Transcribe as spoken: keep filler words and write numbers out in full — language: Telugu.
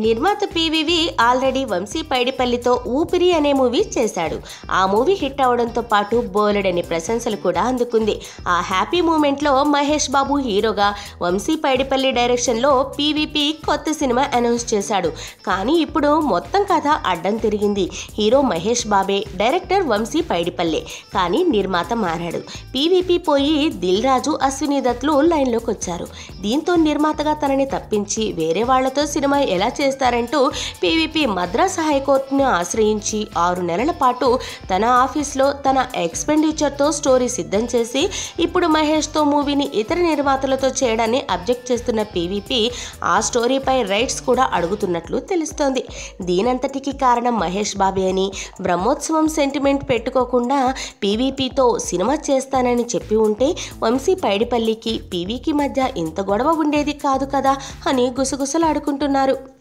నిర్మాత పీవీవి ఆల్రెడీ వంశీ పైడిపల్లితో ఊపిరి అనే మూవీ చేశాడు. ఆ మూవీ హిట్ అవడంతో పాటు బోలెడని ప్రశంసలు కూడా అందుకుంది. ఆ హ్యాపీ మూమెంట్లో మహేష్ బాబు హీరోగా, వంశీ పైడిపల్లి డైరెక్షన్లో పీవీపీ కొత్త సినిమా అనౌన్స్ చేశాడు. కానీ ఇప్పుడు మొత్తం కథ అడ్డం తిరిగింది. హీరో మహేష్ బాబే, డైరెక్టర్ వంశీ పైడిపల్లి, కానీ నిర్మాత మారాడు. పీవీపీ పోయి దిల్ రాజు, అశ్విని దత్లు లైన్లోకి వచ్చారు. దీంతో నిర్మాతగా తనని తప్పించి వేరే వాళ్లతో సినిమా ఎలా చేస్తారంటూ పీవీపీ మద్రాస్ హైకోర్టును ఆశ్రయించి ఆరు నెలల పాటు తన ఆఫీస్లో తన ఎక్స్పెండిచర్తో స్టోరీ సిద్ధం చేసి ఇప్పుడు మహేష్తో మూవీని ఇతర నిర్మాతలతో చేయడాన్ని అబ్జెక్ట్ చేస్తున్న పీవీపీ ఆ స్టోరీపై రైట్స్ కూడా అడుగుతున్నట్లు తెలుస్తోంది. దీనంతటికి కారణం మహేష్ బాబే అని, బ్రహ్మోత్సవం సెంటిమెంట్ పెట్టుకోకుండా పీవీపీతో సినిమా చేస్తానని చెప్పి ఉంటే వంశీ పైడిపల్లికి పీవీకి మధ్య ఇంత గొడవ ఉండేది కాదు కదా అని గుసగుసలాడుకుంటున్నారు.